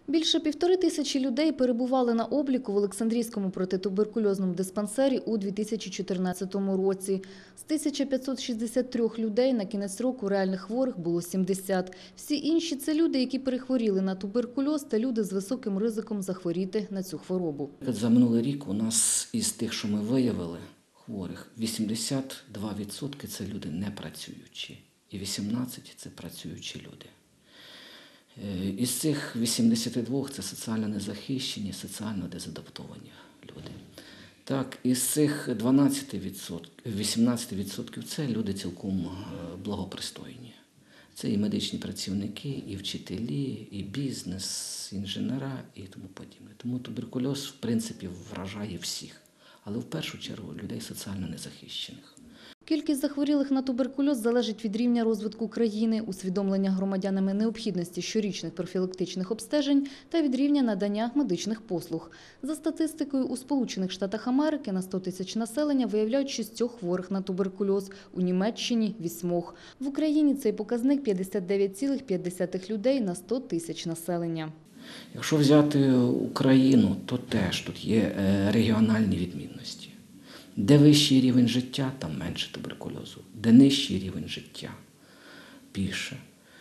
Більше 1500 людей перебували на обліку в Олександрійському протитуберкульозному диспансері у 2014 році. З 1563 людей на кінець року реальних хворих було 70. Всі інші – це люди, які перехворіли на туберкульоз та люди з високим ризиком захворіти на цю хворобу. За минулий рік у нас із тих, що ми виявили хворих, 82% – це люди непрацюючі і 18% – це працюючі люди. Із цих 82 – це соціально незахищені, соціально дезадаптовані люди. Так, із цих 18% – це люди цілком благопристойні. Це і медичні працівники, і вчителі, і бізнес, інженера і тому подібне. Тому туберкульоз, в принципі, вражає всіх, але в першу чергу людей соціально незахищених. Кількість захворілих на туберкульоз залежить від рівня розвитку країни, усвідомлення громадянами необхідності щорічних профілактичних обстежень та від рівня надання медичних послуг. За статистикою, у Сполучених Штатах Америки на 100 тисяч населення виявляють 6 хворих на туберкульоз, у Німеччині – 8. В Україні цей показник – 59,5 людей на 100 тисяч населення. Якщо взяти Україну, то теж тут є регіональні відмінності. Де вищий рівень життя, там менше туберкульозу. Де нижчий рівень життя – більше.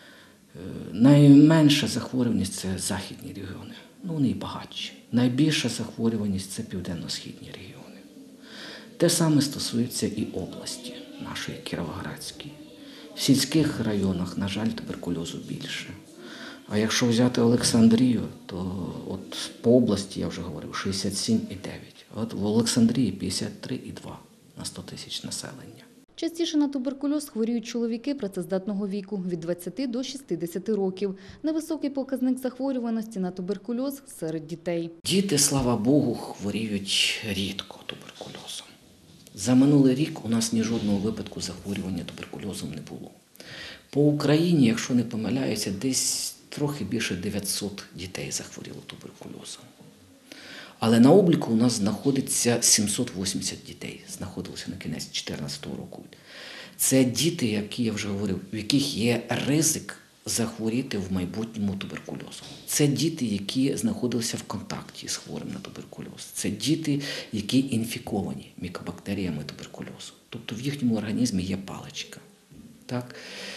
Найменша захворюваність – це західні регіони. Вони і багатші. Найбільша захворюваність – це південно-східні регіони. Те саме стосується і області нашої Кіровоградської. В сільських районах, на жаль, туберкульозу більше. А якщо взяти Олександрію, то от по області, я вже говорив, 67,9. От в Олександрії 53,2 на 100 тисяч населення. Частіше на туберкульоз хворіють чоловіки працездатного віку – від 20 до 60 років. Невисокий показник захворюваності на туберкульоз серед дітей. Діти, слава Богу, хворіють рідко туберкульозом. За минулий рік у нас ні жодного випадку захворювання туберкульозом не було. По Україні, якщо не помиляюся, десь трохи більше 900 дітей захворіло туберкульозом. Але на обліку у нас знаходиться 780 дітей, знаходилося на кінець 2014 року. Це діти, які я вже говорив, в яких є ризик захворіти в майбутньому туберкульозом. Це діти, які знаходилися в контакті з хворим на туберкульоз. Це діти, які інфіковані мікобактеріями туберкульозу. Тобто в їхньому організмі є паличка. Так?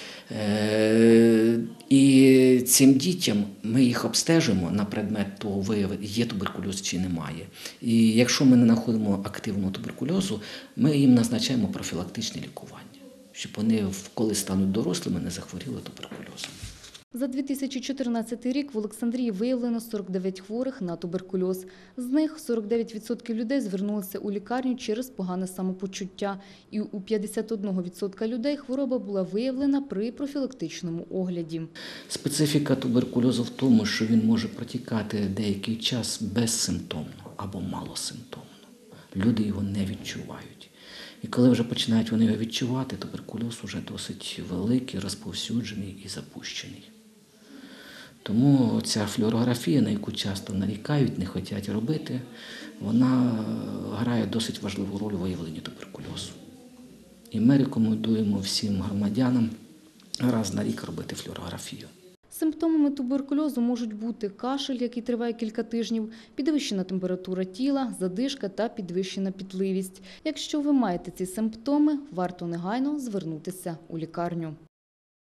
І цим дітям ми їх обстежимо на предмет того, є туберкульоз чи немає. І якщо ми не знаходимо активного туберкульозу, ми їм назначаємо профілактичне лікування, щоб вони, коли стануть дорослими, не захворіли туберкульозом. За 2014 рік в Олександрії виявлено 49 хворих на туберкульоз. З них 49% людей звернулися у лікарню через погане самопочуття. І у 51% людей хвороба була виявлена при профілактичному огляді. Специфіка туберкульозу в тому, що він може протікати деякий час безсимптомно або малосимптомно. Люди його не відчувають. І коли вже починають вони його відчувати, туберкульоз вже досить великий, розповсюджений і запущений. Тому ця флюорографія, на яку часто нарікають, не хочуть робити, вона грає досить важливу роль у виявленні туберкульозу. І ми рекомендуємо всім громадянам раз на рік робити флюорографію. Симптомами туберкульозу можуть бути кашель, який триває кілька тижнів, підвищена температура тіла, задишка та підвищена пітливість. Якщо ви маєте ці симптоми, варто негайно звернутися у лікарню.